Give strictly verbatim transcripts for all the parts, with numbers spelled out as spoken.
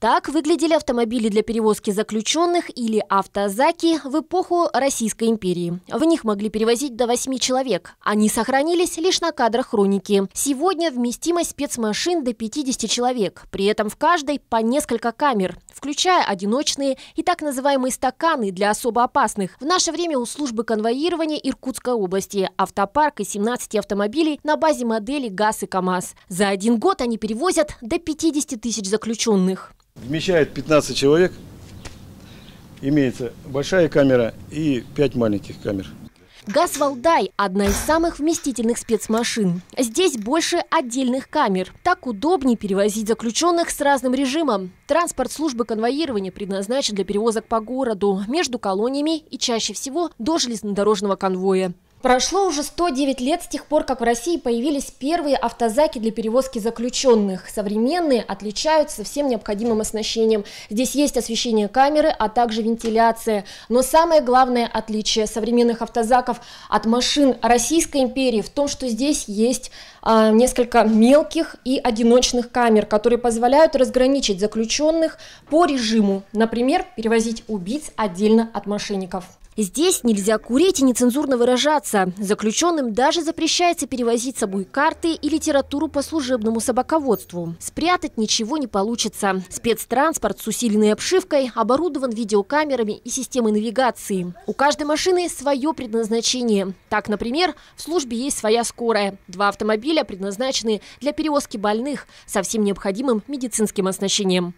Так выглядели автомобили для перевозки заключенных или автозаки в эпоху Российской империи. В них могли перевозить до восьми человек. Они сохранились лишь на кадрах хроники. Сегодня вместимость спецмашин до пятидесяти человек. При этом в каждой по несколько камер, включая одиночные и так называемые стаканы для особо опасных. В наше время у службы конвоирования Иркутской области автопарк из семнадцати автомобилей на базе моделей ГАЗ и КАМАЗ. За один год они перевозят до пятидесяти тысяч заключенных. Вмещает пятнадцать человек, имеется большая камера и пять маленьких камер. ГАЗ «Валдай» – одна из самых вместительных спецмашин. Здесь больше отдельных камер. Так удобнее перевозить заключенных с разным режимом. Транспорт службы конвоирования предназначен для перевозок по городу, между колониями и чаще всего до железнодорожного конвоя. Прошло уже сто девять лет с тех пор, как в России появились первые автозаки для перевозки заключенных. Современные отличаются всем необходимым оснащением. Здесь есть освещение камеры, а также вентиляция. Но самое главное отличие современных автозаков от машин Российской империи в том, что здесь есть а, несколько мелких и одиночных камер, которые позволяют разграничить заключенных по режиму. Например, перевозить убийц отдельно от мошенников. Здесь нельзя курить и нецензурно выражаться. Заключенным даже запрещается перевозить с собой карты и литературу по служебному собаководству. Спрятать ничего не получится. Спецтранспорт с усиленной обшивкой оборудован видеокамерами и системой навигации. У каждой машины свое предназначение. Так, например, в службе есть своя скорая. Два автомобиля предназначены для перевозки больных со всем необходимым медицинским оснащением.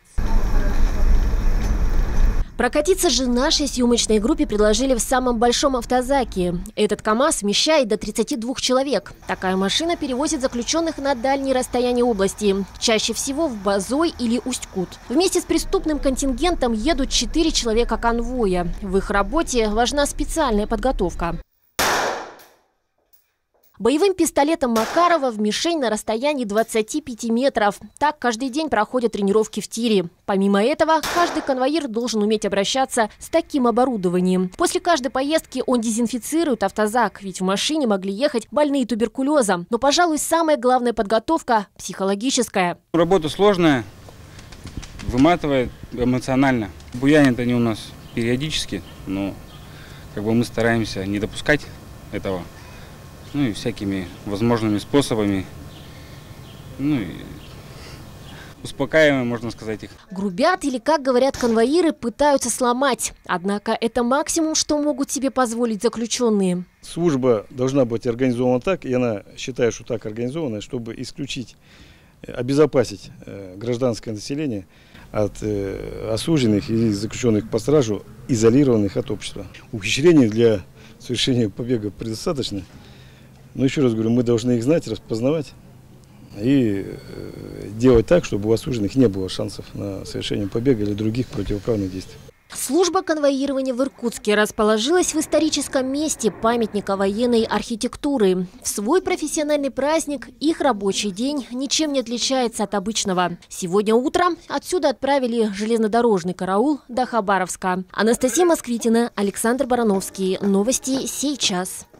Прокатиться же нашей съемочной группе предложили в самом большом автозаке. Этот КАМАЗ вмещает до тридцати двух человек. Такая машина перевозит заключенных на дальние расстояния области, чаще всего в Базой или Усть-Кут. Вместе с преступным контингентом едут четыре человека конвоя. В их работе важна специальная подготовка. Боевым пистолетом Макарова в мишень на расстоянии двадцати пяти метров. Так каждый день проходят тренировки в тире. Помимо этого, каждый конвоир должен уметь обращаться с таким оборудованием. После каждой поездки он дезинфицирует автозак, ведь в машине могли ехать больные туберкулезом. Но, пожалуй, самая главная подготовка – психологическая. Работа сложная, выматывает эмоционально. Буянят они у нас периодически, но как бы мы стараемся не допускать этого. Ну и всякими возможными способами, ну и успокаиваем, можно сказать, их. Грубят или, как говорят конвоиры, пытаются сломать. Однако это максимум, что могут себе позволить заключенные. Служба должна быть организована так, и она считает, что так организована, чтобы исключить, обезопасить гражданское население от осужденных и заключенных по стражу, изолированных от общества. Ухищрений для совершения побега предостаточно. Но еще раз говорю, мы должны их знать, распознавать и делать так, чтобы у осужденных не было шансов на совершение побега или других противоправных действий. Служба конвоирования в Иркутске расположилась в историческом месте памятника военной архитектуры. В свой профессиональный праздник их рабочий день ничем не отличается от обычного. Сегодня утром отсюда отправили железнодорожный караул до Хабаровска. Анастасия Москвитина, Александр Барановский. Новости сейчас.